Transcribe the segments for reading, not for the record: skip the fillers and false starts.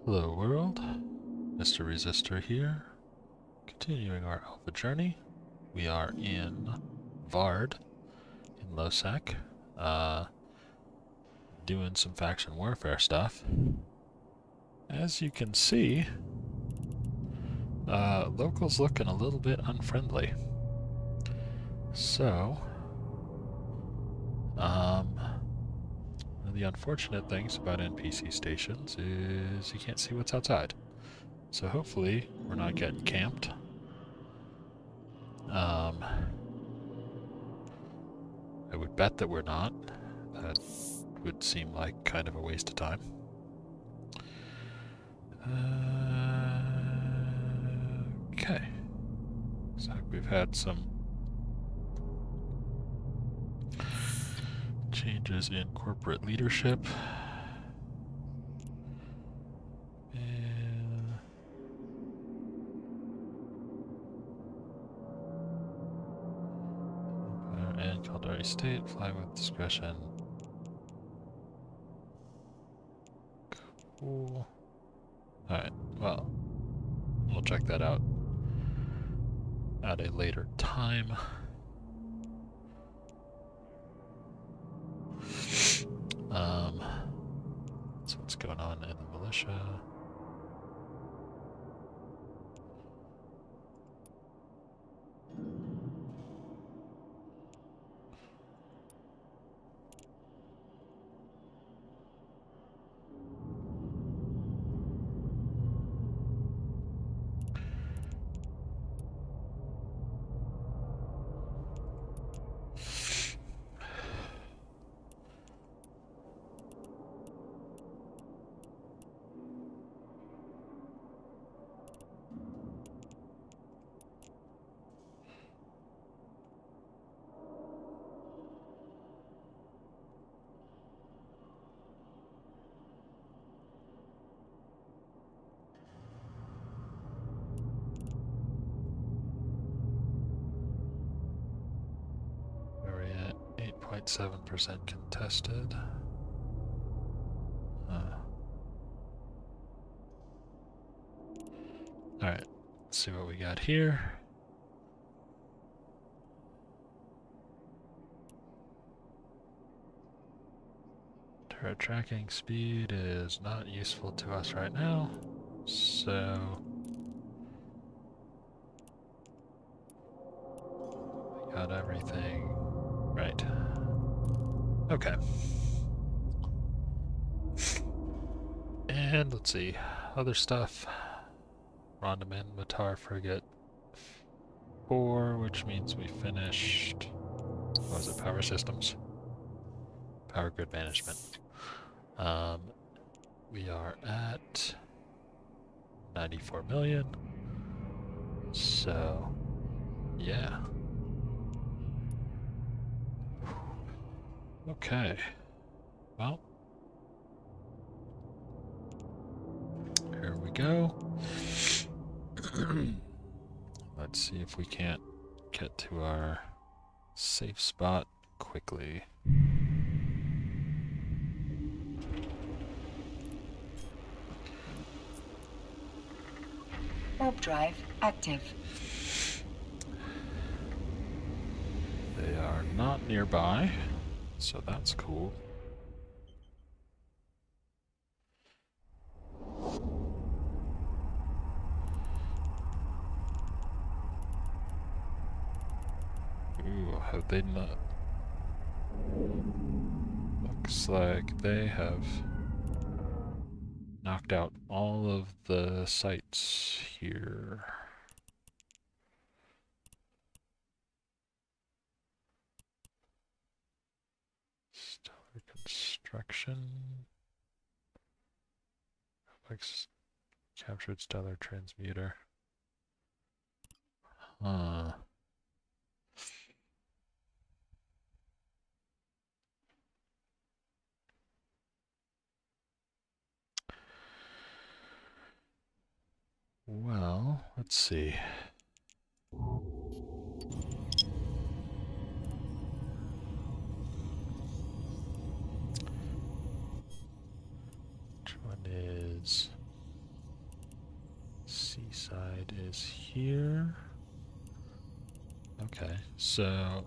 Hello world, Mr. Resistor here, continuing our alpha journey. We are in Vard, in Losec, doing some faction warfare stuff. As you can see, locals looking a little bit unfriendly. So, one of the unfortunate things about NPC stations is you can't see what's outside. So hopefully we're not getting camped. I would bet that we're not. That would seem like kind of a waste of time. Okay. Looks like we've had some changes in corporate leadership. And Caldari State, fly with discretion. Cool. Alright, well, we'll check that out at a later time. So what's going on in the militia? Where are we at? 8.7% contested. Alright, let's see what we got here. Turret tracking speed is not useful to us right now, so we got everything right. Okay. And let's see, other stuff. Rondaman Matar Frigate 4, which means we finished, what was it, power systems? Power grid management. We are at 94 million. So, yeah. Okay. Well, here we go. Let's see if we can't get to our safe spot quickly. Warp drive active. They are not nearby, so that's cool. Ooh, have they not? Looks like they have knocked out all of the sites here. Stellar construction. Complex captured stellar transmuter. Huh. Well, let's see. Which one is side is here. Okay, so...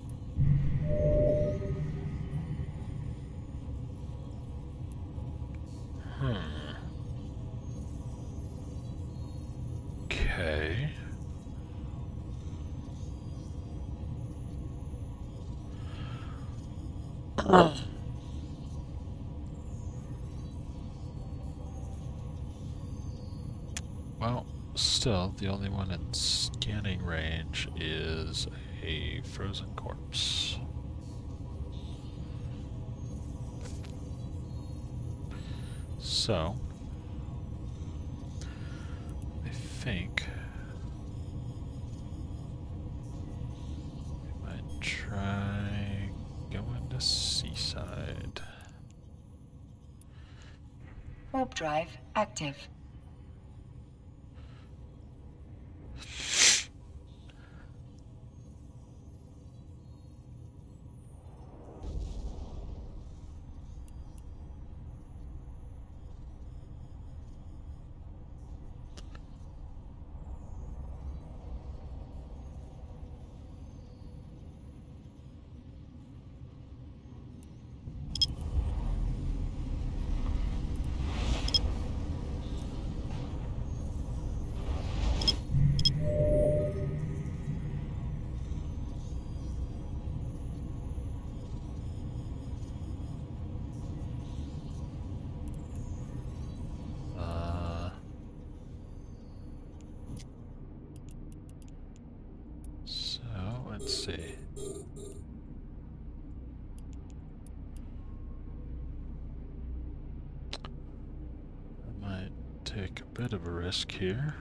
Okay. Well, still, the only one in scanning range is a frozen corpse. So, I think we might try going to Seaside. Warp drive active. Let's see. I might take a bit of a risk here.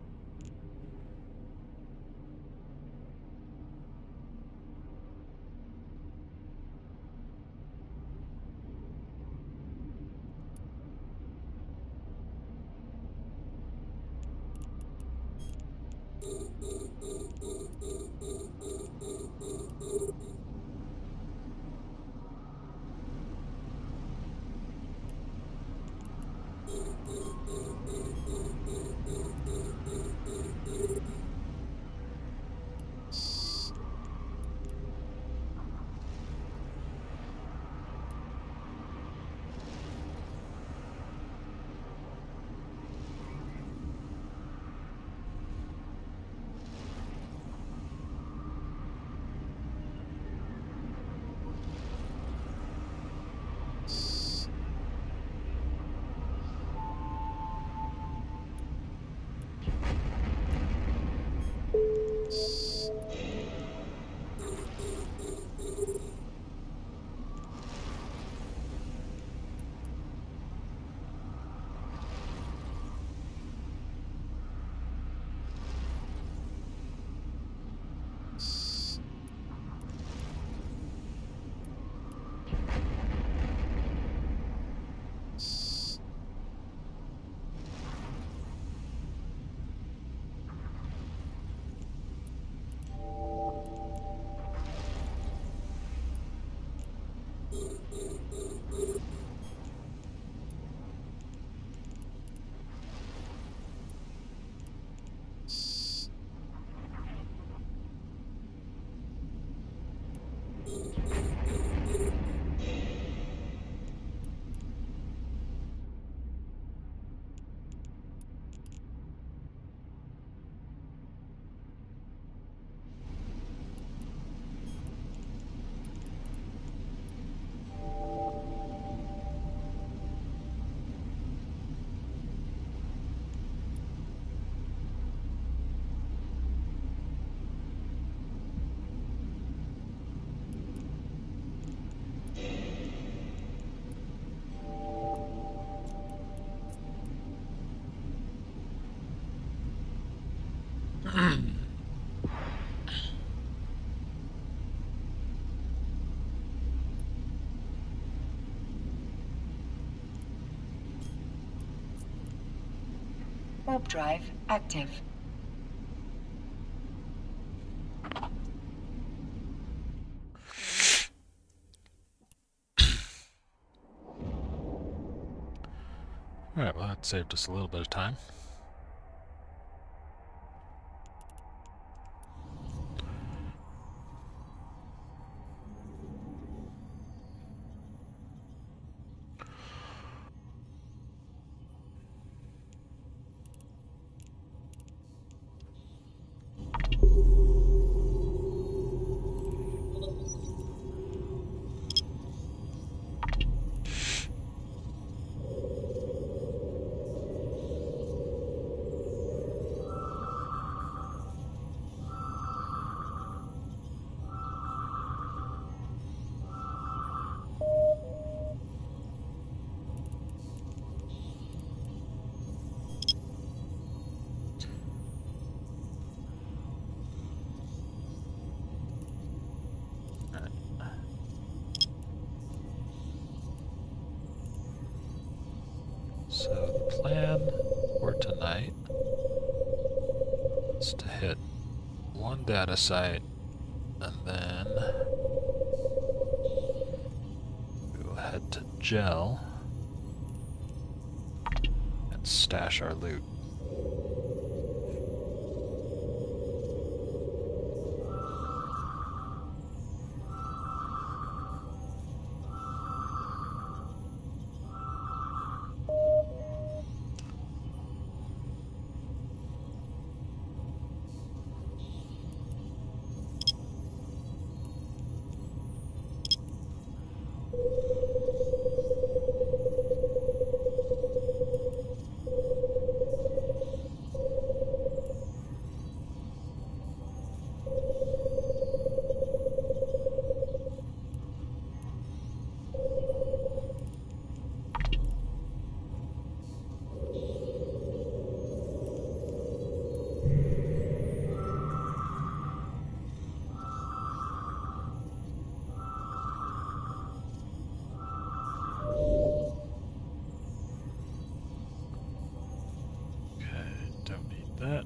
Warp drive active. Alright, well that saved us a little bit of time. So the plan for tonight is to hit one data site and then we will head to Gel and stash our loot. That.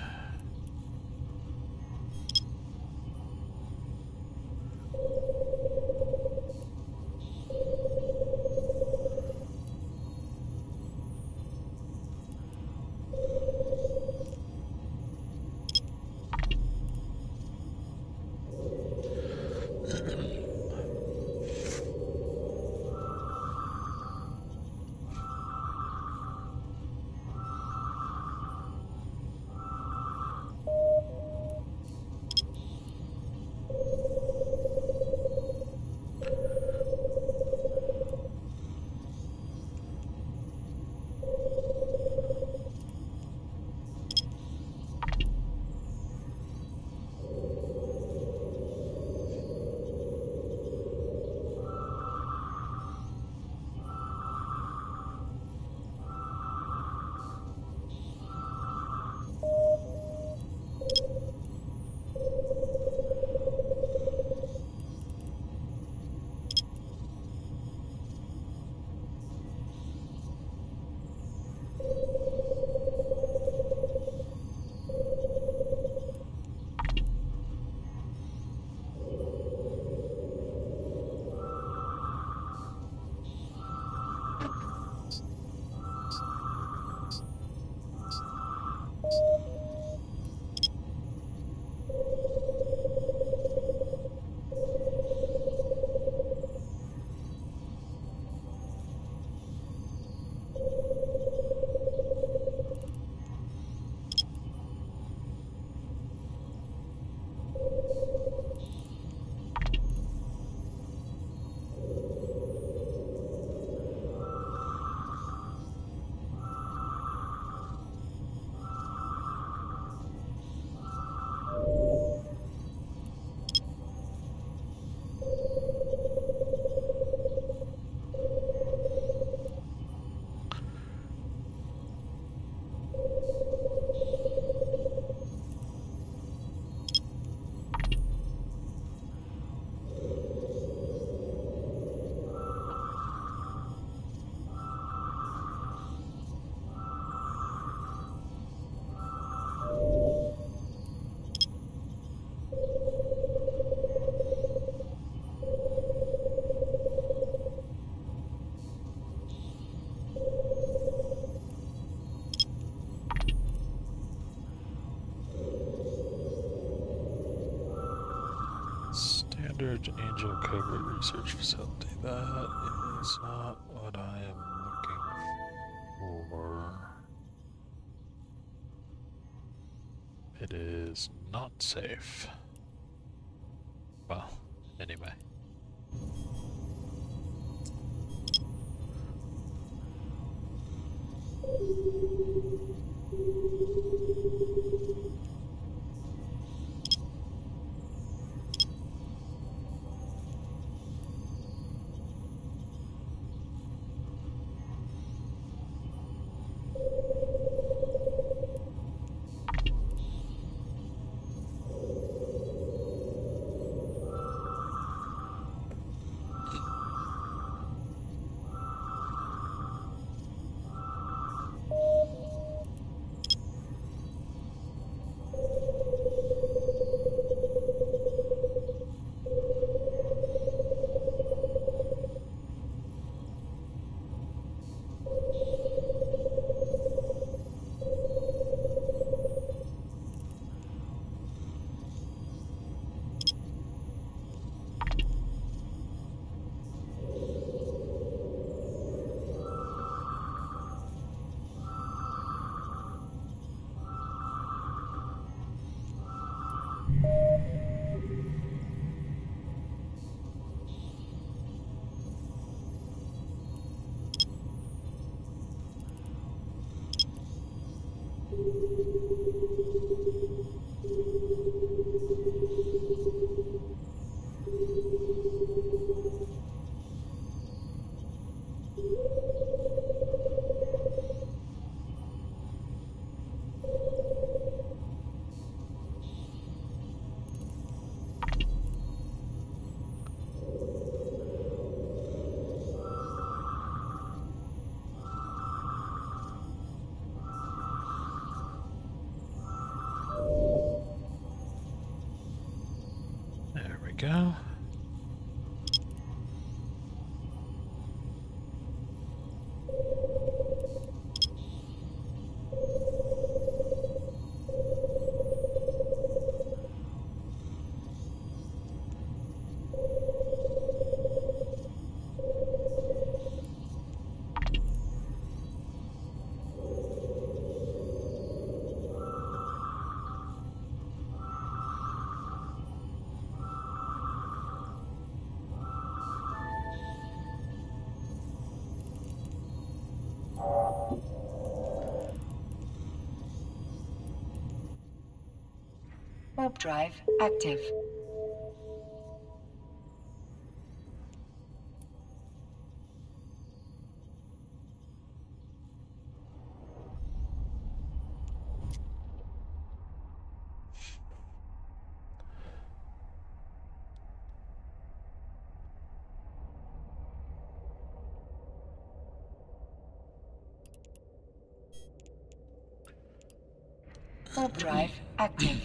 Standard Angel Covert Research Facility. That is not what I am looking for. It is not safe. Well, anyway. There we go. Warp drive active. Warp drive active.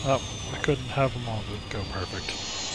Oh, I couldn't have them all go perfect.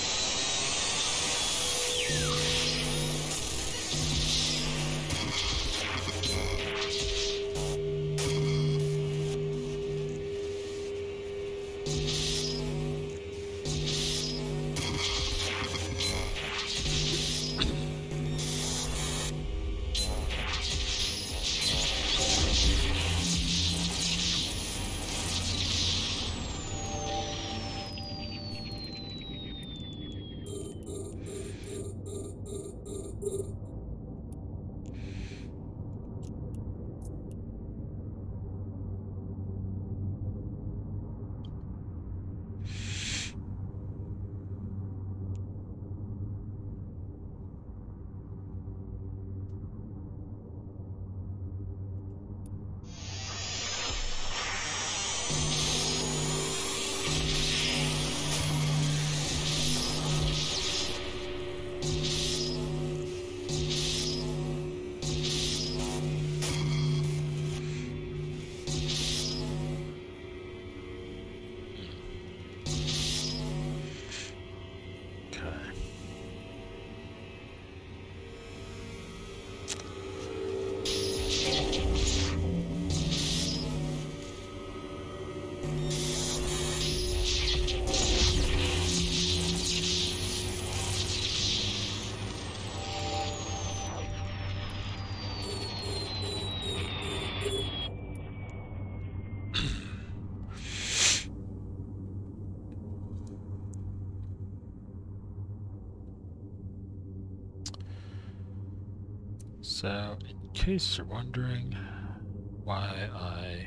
So, in case you're wondering why I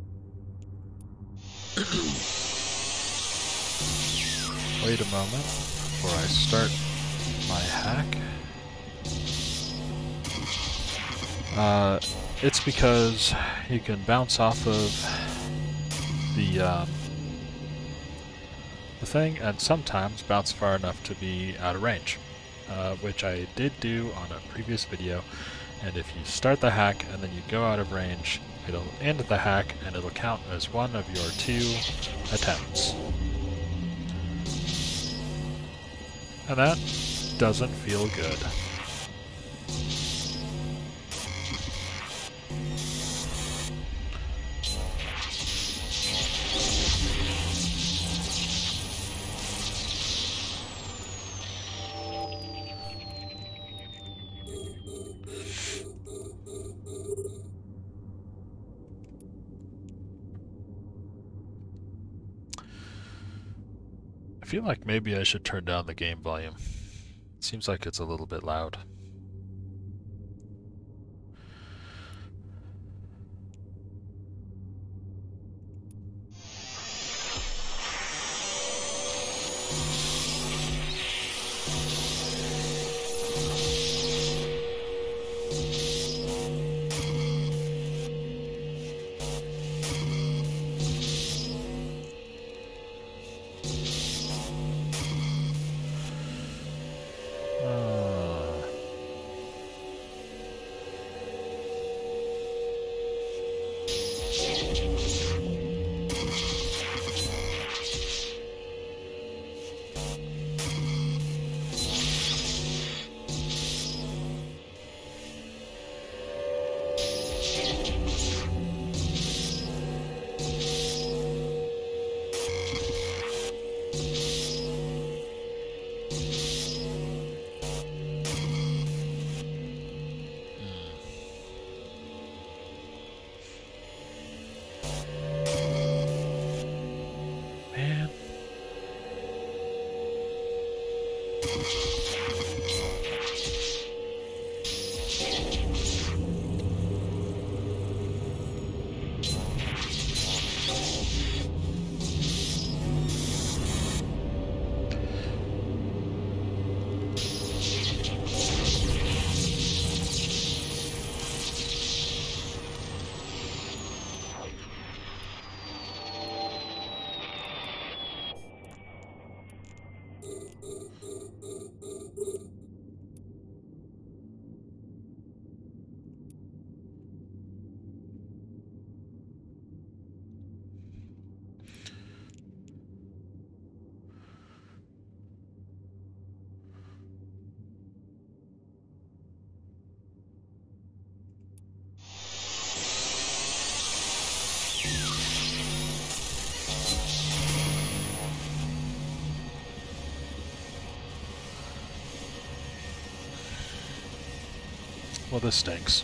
wait a moment before I start my hack, it's because you can bounce off of the thing and sometimes bounce far enough to be out of range, which I did do on a previous video. And if you start the hack and then you go out of range, it'll end the hack and it'll count as one of your 2 attempts. And that doesn't feel good. I feel like maybe I should turn down the game volume. It seems like it's a little bit loud. Well, this stinks.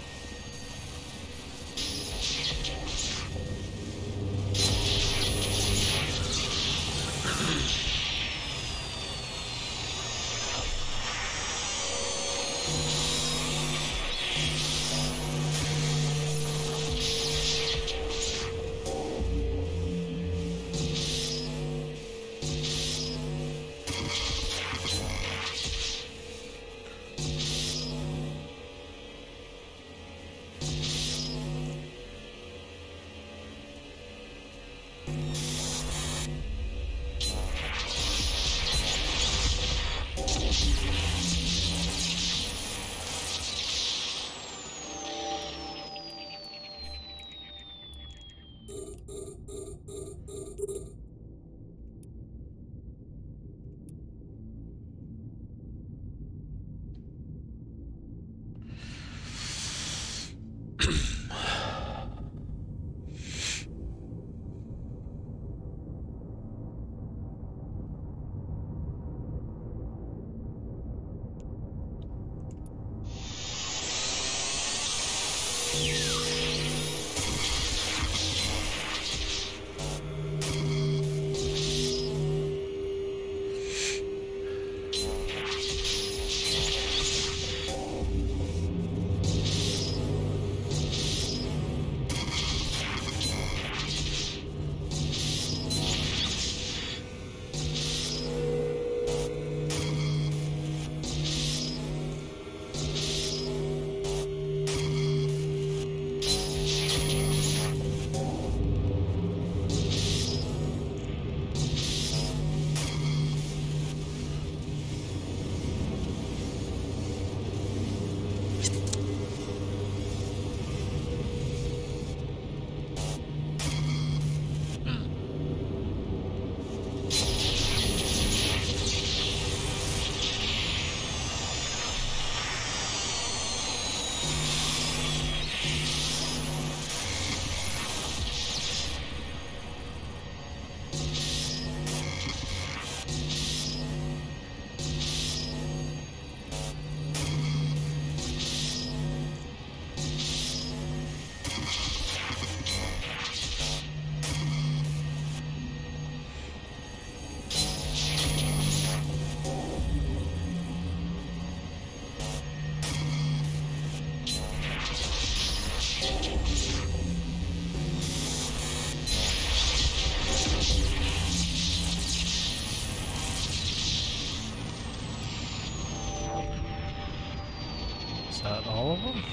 Is that all of them?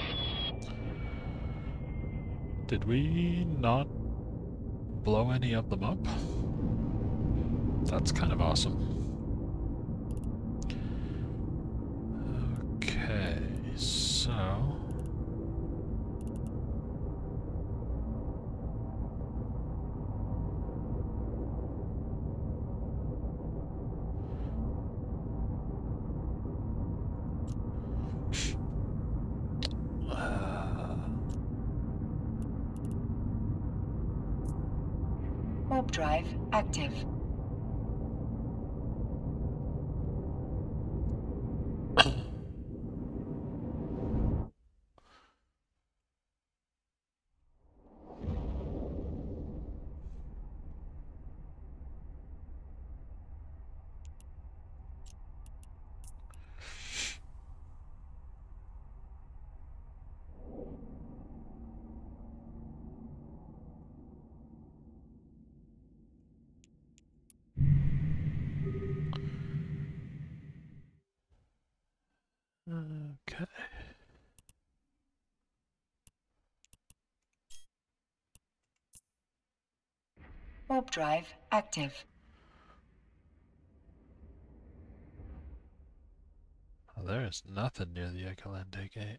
Did we not blow any of them up? That's kind of awesome. Okay, so... Warp drive active. Okay. Warp drive active. Oh, there is nothing near the Ekalende gate.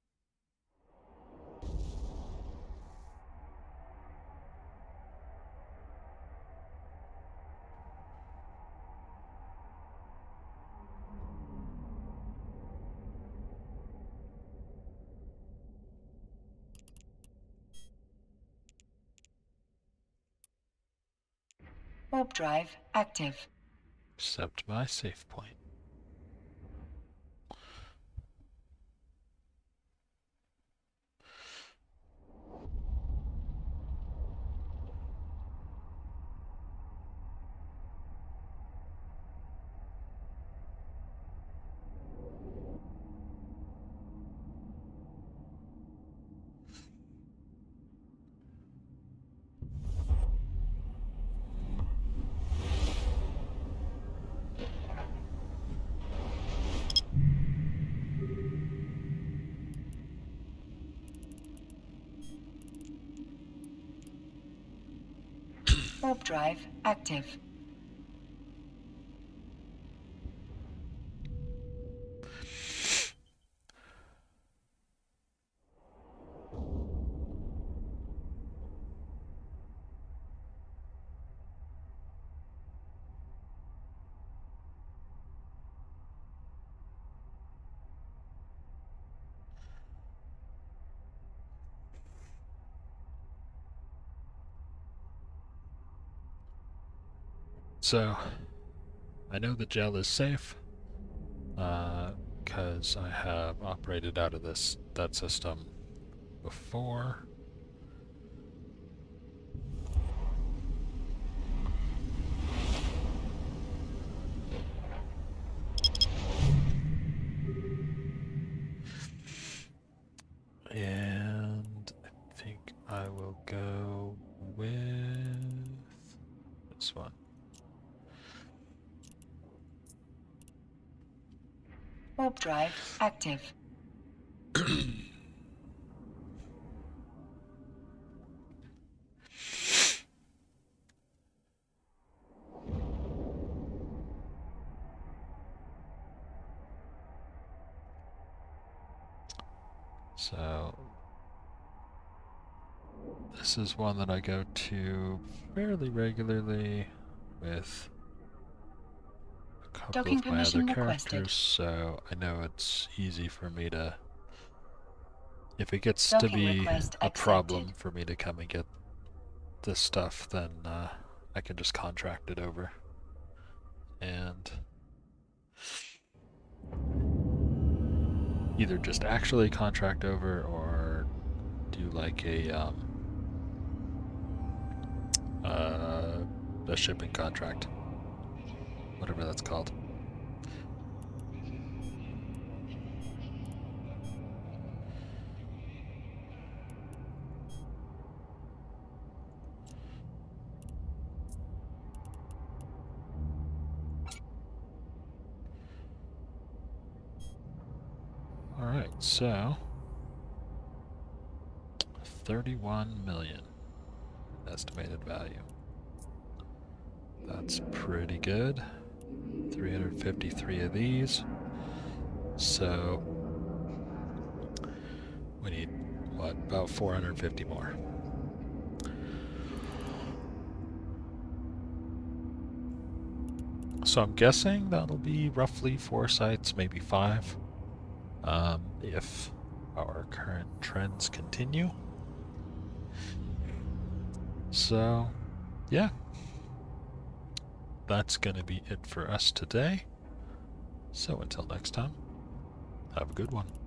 Warp drive active. Except my safe point. Warp drive active. So, I know the gel is safe, because I have operated out of that system before. And I think I will go with this one. Warp drive active. So this is one that I go to fairly regularly with a couple Docking of my other permission characters, requested. so I know it's easy for me to, if it gets to Docking be request a problem accepted. for me to come and get this stuff, then I can just contract it over. And either just actually contract over or do like a shipping contract, whatever that's called. Alright, so 31 million estimated value. That's pretty good. 353 of these. So we need, what, about 450 more. So I'm guessing that'll be roughly 4 sites, maybe 5, if our current trends continue. So, yeah. That's going to be it for us today. So until next time, have a good one.